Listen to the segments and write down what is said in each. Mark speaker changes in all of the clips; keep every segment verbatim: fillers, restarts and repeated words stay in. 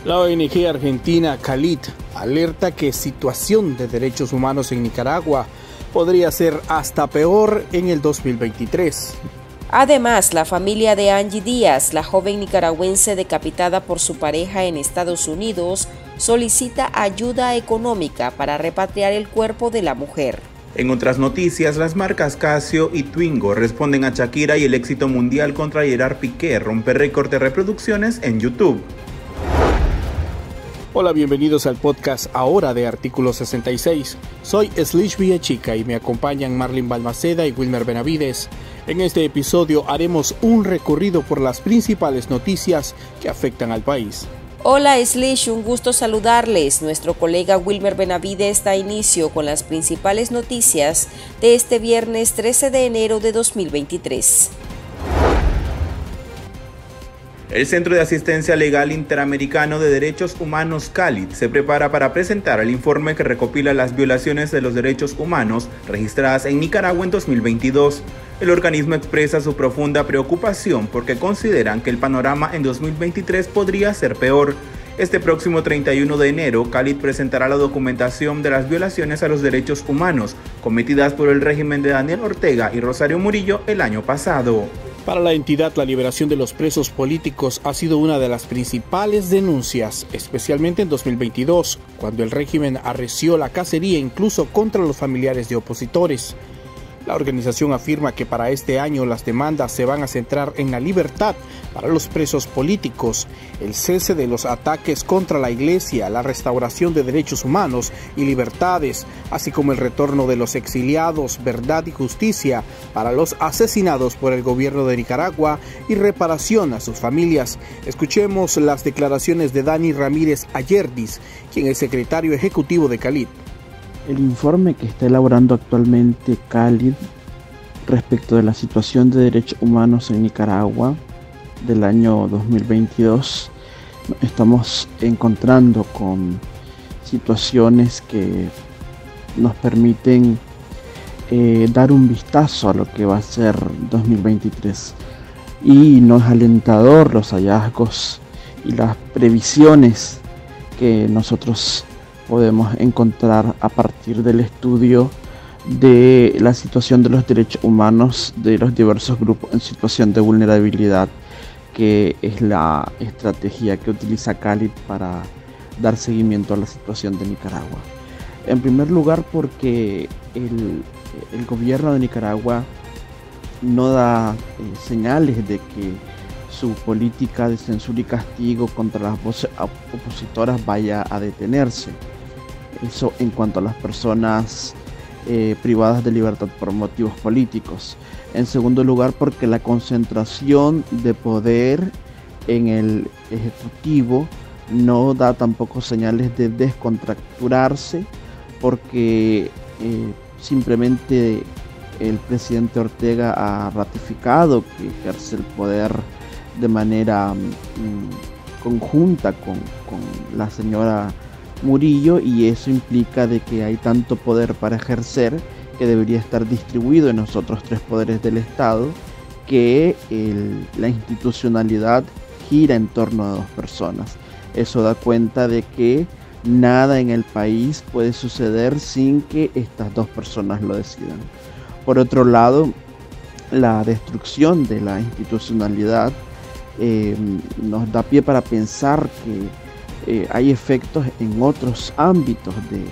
Speaker 1: La O N G argentina Khalid alerta que situación de derechos humanos en Nicaragua podría ser hasta peor en el dos mil veintitrés.
Speaker 2: Además, la familia de Angie Díaz, la joven nicaragüense decapitada por su pareja en Estados Unidos, solicita ayuda económica para repatriar el cuerpo de la mujer.
Speaker 3: En otras noticias, las marcas Casio y Twingo responden a Shakira y el éxito mundial contra Gerard Piqué rompe récord de reproducciones en YouTube.
Speaker 1: Hola, bienvenidos al podcast Ahora de Artículo sesenta y seis. Soy Slish Villachica y me acompañan Marlene Balmaceda y Wilmer Benavides. En este episodio haremos un recorrido por las principales noticias que afectan al país.
Speaker 2: Hola Slish, un gusto saludarles. Nuestro colega Wilmer Benavides da inicio con las principales noticias de este viernes trece de enero de dos mil veintitrés.
Speaker 3: El Centro de Asistencia Legal Interamericano de Derechos Humanos Khalid se prepara para presentar el informe que recopila las violaciones de los derechos humanos registradas en Nicaragua en dos mil veintidós. El organismo expresa su profunda preocupación porque consideran que el panorama en dos mil veintitrés podría ser peor. Este próximo treinta y uno de enero, Khalid presentará la documentación de las violaciones a los derechos humanos cometidas por el régimen de Daniel Ortega y Rosario Murillo el año pasado.
Speaker 1: Para la entidad, la liberación de los presos políticos ha sido una de las principales denuncias, especialmente en dos mil veintidós, cuando el régimen arreció la cacería incluso contra los familiares de opositores. La organización afirma que para este año las demandas se van a centrar en la libertad para los presos políticos, el cese de los ataques contra la iglesia, la restauración de derechos humanos y libertades, así como el retorno de los exiliados, verdad y justicia para los asesinados por el gobierno de Nicaragua y reparación a sus familias. Escuchemos las declaraciones de Dani Ramírez Ayerdis, quien es secretario ejecutivo de Khalid.
Speaker 4: El informe que está elaborando actualmente Khalid respecto de la situación de derechos humanos en Nicaragua del año dos mil veintidós, estamos encontrando con situaciones que nos permiten eh, dar un vistazo a lo que va a ser dos mil veintitrés, y no es alentador los hallazgos y las previsiones que nosotros podemos encontrar a partir del estudio de la situación de los derechos humanos de los diversos grupos en situación de vulnerabilidad, que es la estrategia que utiliza Khalid para dar seguimiento a la situación de Nicaragua. En primer lugar, porque el, el gobierno de Nicaragua no da eh, señales de que su política de censura y castigo contra las voces opositoras vaya a detenerse. Eso en cuanto a las personas eh, privadas de libertad por motivos políticos. En segundo lugar, porque la concentración de poder en el Ejecutivo no da tampoco señales de descontracturarse, porque eh, simplemente el presidente Ortega ha ratificado que ejerce el poder de manera mm, conjunta con, con la señora Murillo, y eso implica de que hay tanto poder para ejercer que debería estar distribuido en los otros tres poderes del Estado, que el, la institucionalidad gira en torno a dos personas. Eso da cuenta de que nada en el país puede suceder sin que estas dos personas lo decidan. Por otro lado, la destrucción de la institucionalidad eh, nos da pie para pensar que Eh, hay efectos en otros ámbitos de,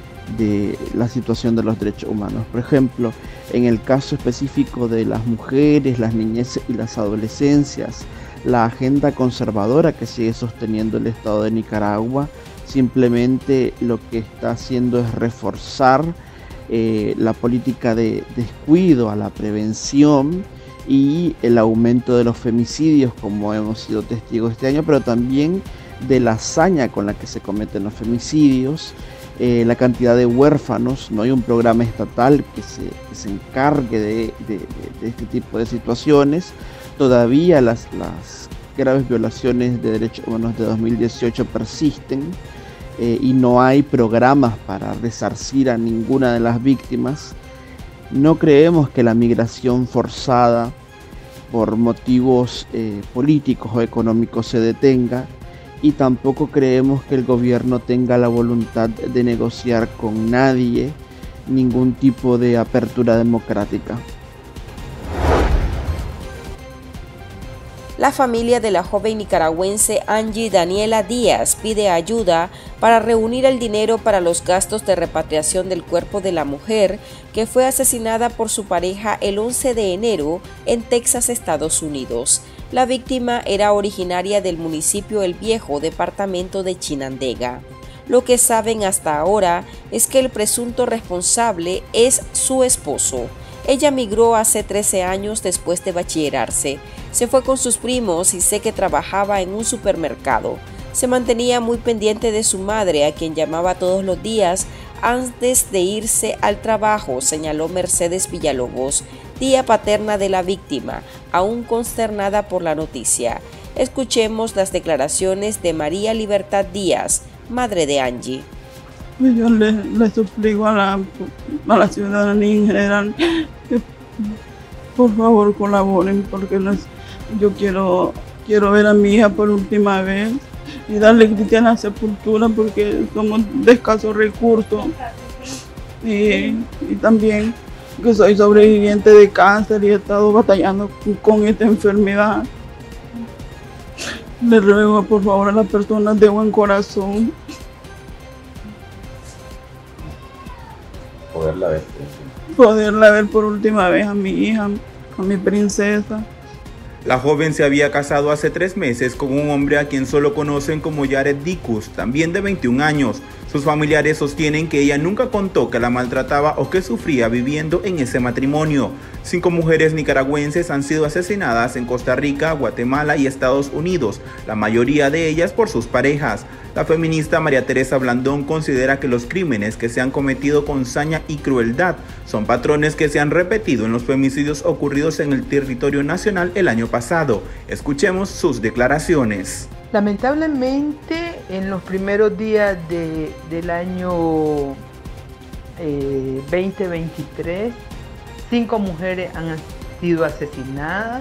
Speaker 4: de la situación de los derechos humanos. Por ejemplo, en el caso específico de las mujeres, las niñeces y las adolescencias, la agenda conservadora que sigue sosteniendo el Estado de Nicaragua simplemente lo que está haciendo es reforzar eh, la política de descuido a la prevención y el aumento de los femicidios, como hemos sido testigos este año, pero también de la hazaña con la que se cometen los femicidios, eh, la cantidad de huérfanos. No hay un programa estatal que se, que se encargue de, de, de este tipo de situaciones. Todavía las, las graves violaciones de derechos humanos de dos mil dieciocho persisten eh, y no hay programas para resarcir a ninguna de las víctimas. No creemos que la migración forzada por motivos eh, políticos o económicos se detenga, y tampoco creemos que el gobierno tenga la voluntad de negociar con nadie ningún tipo de apertura democrática.
Speaker 2: La familia de la joven nicaragüense Angie Daniela Díaz pide ayuda para reunir el dinero para los gastos de repatriación del cuerpo de la mujer que fue asesinada por su pareja el once de enero en Texas, Estados Unidos. La víctima era originaria del municipio El Viejo, departamento de Chinandega. Lo que saben hasta ahora es que el presunto responsable es su esposo. Ella migró hace trece años después de bachillerarse. Se fue con sus primos y sé que trabajaba en un supermercado. Se mantenía muy pendiente de su madre, a quien llamaba todos los días antes de irse al trabajo, señaló Mercedes Villalobos, tía paterna de la víctima, aún consternada por la noticia. Escuchemos las declaraciones de María Libertad Díaz, madre de Angie.
Speaker 5: Yo le, le suplico a la, a la ciudadanía en general que por favor colaboren, porque les, yo quiero, quiero ver a mi hija por última vez y darle cristiana sepultura, porque somos de escasos recursos, y, y también que soy sobreviviente de cáncer y he estado batallando con, con esta enfermedad. Le ruego por favor a las personas de buen corazón
Speaker 3: poderla ver.
Speaker 5: poderla ver por última vez a mi hija, a mi princesa.
Speaker 3: La joven se había casado hace tres meses con un hombre a quien solo conocen como Jared Dicus, también de veintiún años. Sus familiares sostienen que ella nunca contó que la maltrataba o que sufría viviendo en ese matrimonio. Cinco mujeres nicaragüenses han sido asesinadas en Costa Rica, Guatemala y Estados Unidos, la mayoría de ellas por sus parejas. La feminista María Teresa Blandón considera que los crímenes que se han cometido con saña y crueldad son patrones que se han repetido en los femicidios ocurridos en el territorio nacional el año pasado. Escuchemos sus declaraciones.
Speaker 6: Lamentablemente, en los primeros días de, del año eh, veinte veintitrés, cinco mujeres han sido asesinadas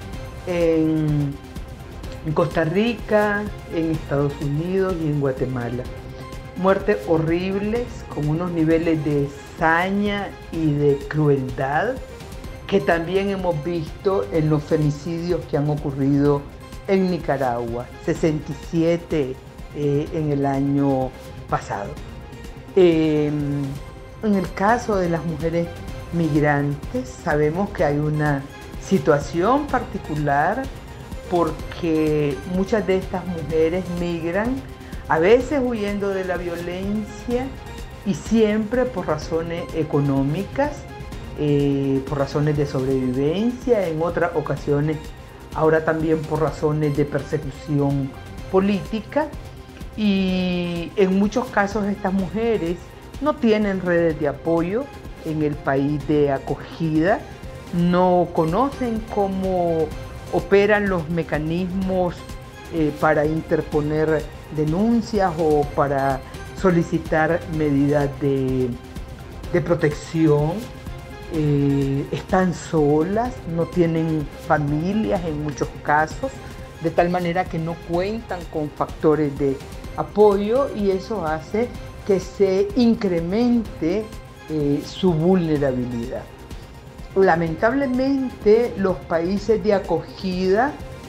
Speaker 6: en, en Costa Rica, en Estados Unidos y en Guatemala. Muertes horribles, con unos niveles de saña y de crueldad que también hemos visto en los femicidios que han ocurrido en Nicaragua, sesenta y siete eh, en el año pasado. Eh, en el caso de las mujeres migrantes, sabemos que hay una situación particular porque muchas de estas mujeres migran, a veces huyendo de la violencia y siempre por razones económicas, eh, por razones de sobrevivencia, en otras ocasiones ahora también por razones de persecución política, y en muchos casos estas mujeres no tienen redes de apoyo en el país de acogida, no conocen cómo operan los mecanismos eh, para interponer denuncias o para solicitar medidas de, de protección. Eh, están solas, no tienen familias en muchos casos, de tal manera que no cuentan con factores de apoyo, y eso hace que se incremente eh, su vulnerabilidad. Lamentablemente, los países de acogida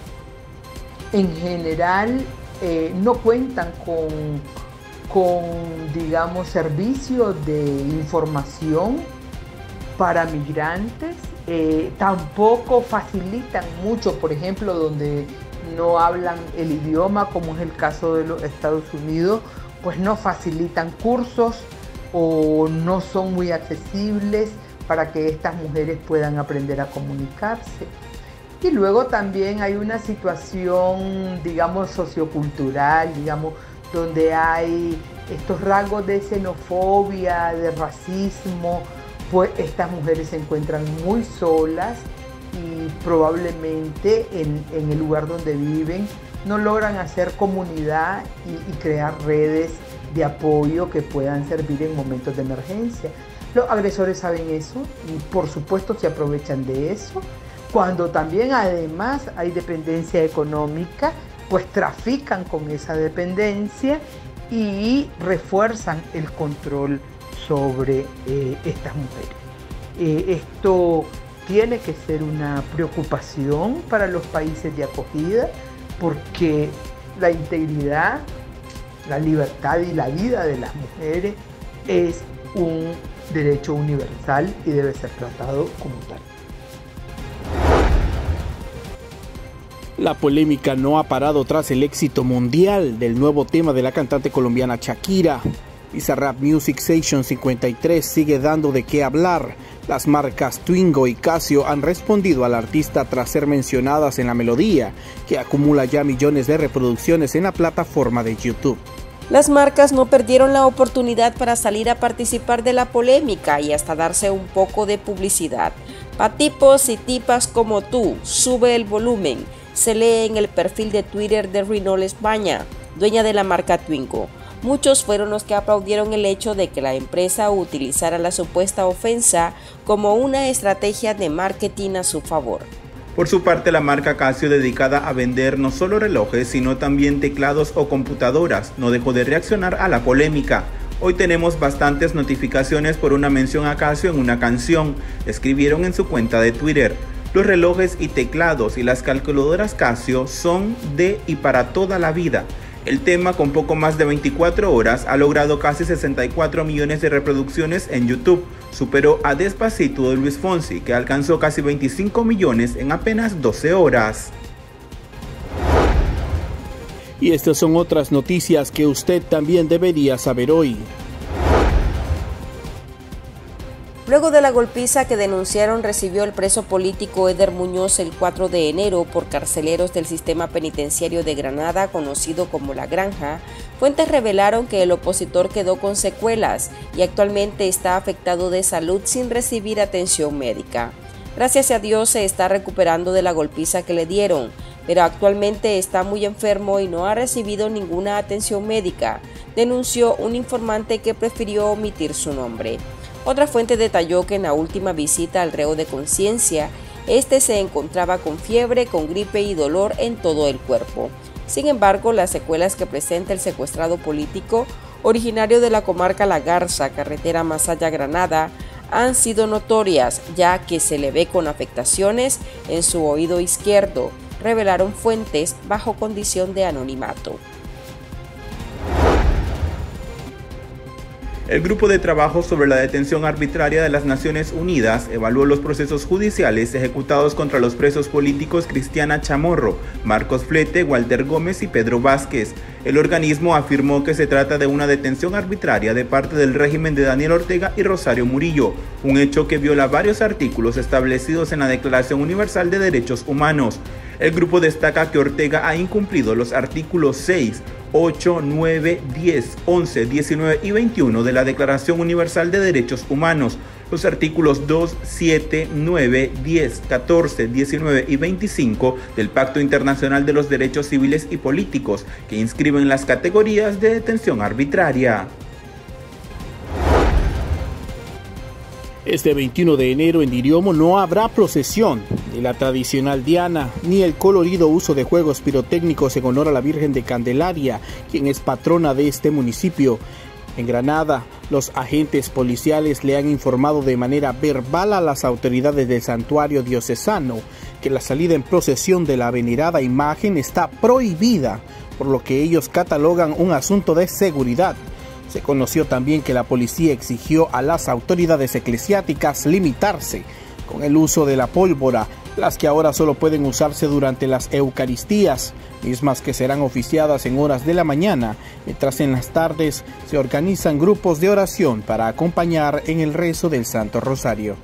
Speaker 6: en general eh, no cuentan con, con, digamos, servicios de información para migrantes, eh, tampoco facilitan mucho, por ejemplo, donde no hablan el idioma, como es el caso de los Estados Unidos, pues no facilitan cursos o no son muy accesibles para que estas mujeres puedan aprender a comunicarse. Y luego también hay una situación, digamos, sociocultural, digamos, donde hay estos rasgos de xenofobia, de racismo, pues estas mujeres se encuentran muy solas y probablemente en, en el lugar donde viven no logran hacer comunidad y, y crear redes de apoyo que puedan servir en momentos de emergencia. Los agresores saben eso y por supuesto se aprovechan de eso. Cuando también además hay dependencia económica, pues trafican con esa dependencia y refuerzan el control sobre eh, estas mujeres. Eh, esto tiene que ser una preocupación para los países de acogida, porque la integridad, la libertad y la vida de las mujeres es un derecho universal y debe ser tratado como tal.
Speaker 1: La polémica no ha parado tras el éxito mundial del nuevo tema de la cantante colombiana Shakira. Bizarrap Music Session cincuenta y tres sigue dando de qué hablar. Las marcas Twingo y Casio han respondido al artista tras ser mencionadas en la melodía, que acumula ya millones de reproducciones en la plataforma de YouTube.
Speaker 2: Las marcas no perdieron la oportunidad para salir a participar de la polémica y hasta darse un poco de publicidad. Pa' tipos y tipas como tú, sube el volumen, se lee en el perfil de Twitter de Renault España, dueña de la marca Twingo. Muchos fueron los que aplaudieron el hecho de que la empresa utilizara la supuesta ofensa como una estrategia de marketing a su favor.
Speaker 3: Por su parte, la marca Casio, dedicada a vender no solo relojes, sino también teclados o computadoras, no dejó de reaccionar a la polémica. Hoy tenemos bastantes notificaciones por una mención a Casio en una canción, escribieron en su cuenta de Twitter. Los relojes y teclados y las calculadoras Casio son de y para toda la vida. El tema, con poco más de veinticuatro horas, ha logrado casi sesenta y cuatro millones de reproducciones en YouTube. Superó a Despacito de Luis Fonsi, que alcanzó casi veinticinco millones en apenas doce horas.
Speaker 1: Y estas son otras noticias que usted también debería saber hoy.
Speaker 2: Luego de la golpiza que denunciaron recibió el preso político Eder Muñoz el cuatro de enero por carceleros del sistema penitenciario de Granada, conocido como La Granja, fuentes revelaron que el opositor quedó con secuelas y actualmente está afectado de salud sin recibir atención médica. Gracias a Dios se está recuperando de la golpiza que le dieron, pero actualmente está muy enfermo y no ha recibido ninguna atención médica, denunció un informante que prefirió omitir su nombre. Otra fuente detalló que en la última visita al reo de conciencia, este se encontraba con fiebre, con gripe y dolor en todo el cuerpo. Sin embargo, las secuelas que presenta el secuestrado político, originario de la comarca La Garza, carretera Masaya-Granada, han sido notorias, ya que se le ve con afectaciones en su oído izquierdo, revelaron fuentes bajo condición de anonimato.
Speaker 3: El Grupo de Trabajo sobre la Detención Arbitraria de las Naciones Unidas evaluó los procesos judiciales ejecutados contra los presos políticos Cristiana Chamorro, Marcos Flete, Walter Gómez y Pedro Vázquez. El organismo afirmó que se trata de una detención arbitraria de parte del régimen de Daniel Ortega y Rosario Murillo, un hecho que viola varios artículos establecidos en la Declaración Universal de Derechos Humanos. El grupo destaca que Ortega ha incumplido los artículos seis, ocho, nueve, diez, once, diecinueve y veintiuno de la Declaración Universal de Derechos Humanos, los artículos dos, siete, nueve, diez, catorce, diecinueve y veinticinco del Pacto Internacional de los Derechos Civiles y Políticos, que inscriben las categorías de detención arbitraria.
Speaker 1: Este veintiuno de enero en Diriomo no habrá procesión de la tradicional diana, ni el colorido uso de juegos pirotécnicos en honor a la Virgen de Candelaria, quien es patrona de este municipio. En Granada, los agentes policiales le han informado de manera verbal a las autoridades del santuario diocesano que la salida en procesión de la venerada imagen está prohibida, por lo que ellos catalogan un asunto de seguridad. Se conoció también que la policía exigió a las autoridades eclesiásticas limitarse con el uso de la pólvora, las que ahora solo pueden usarse durante las Eucaristías, mismas que serán oficiadas en horas de la mañana, mientras en las tardes se organizan grupos de oración para acompañar en el rezo del Santo Rosario.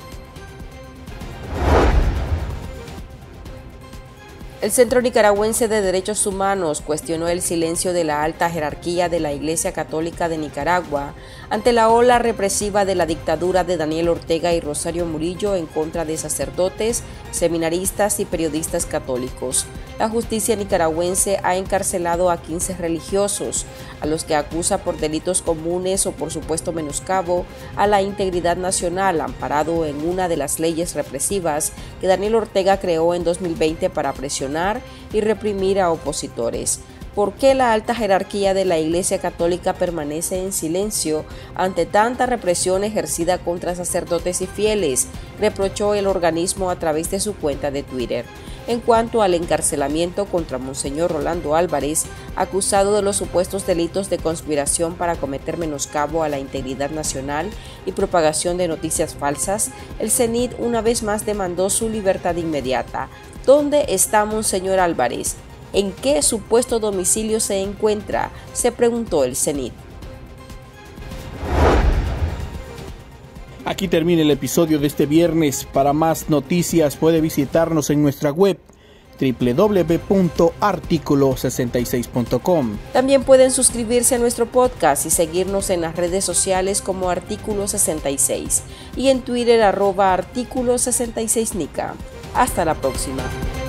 Speaker 2: El Centro Nicaragüense de Derechos Humanos cuestionó el silencio de la alta jerarquía de la Iglesia Católica de Nicaragua ante la ola represiva de la dictadura de Daniel Ortega y Rosario Murillo en contra de sacerdotes, seminaristas y periodistas católicos. La justicia nicaragüense ha encarcelado a quince religiosos, a los que acusa por delitos comunes o por supuesto menoscabo a la integridad nacional, amparado en una de las leyes represivas que Daniel Ortega creó en dos mil veinte para presionar sancionar y reprimir a opositores. ¿Por qué la alta jerarquía de la Iglesia Católica permanece en silencio ante tanta represión ejercida contra sacerdotes y fieles?, reprochó el organismo a través de su cuenta de Twitter. En cuanto al encarcelamiento contra Monseñor Rolando Álvarez, acusado de los supuestos delitos de conspiración para cometer menoscabo a la integridad nacional y propagación de noticias falsas, el C N I D una vez más demandó su libertad inmediata. ¿Dónde está Monseñor Álvarez? ¿En qué supuesto domicilio se encuentra?, se preguntó el C N I D.
Speaker 1: Aquí termina el episodio de este viernes. Para más noticias puede visitarnos en nuestra web doble u doble u doble u punto artículo sesenta y seis punto com.
Speaker 2: También pueden suscribirse a nuestro podcast y seguirnos en las redes sociales como Artículo sesenta y seis y en Twitter arroba Artículo sesenta y seis Nica. Hasta la próxima.